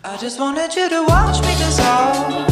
I just wanted you to watch me dissolve.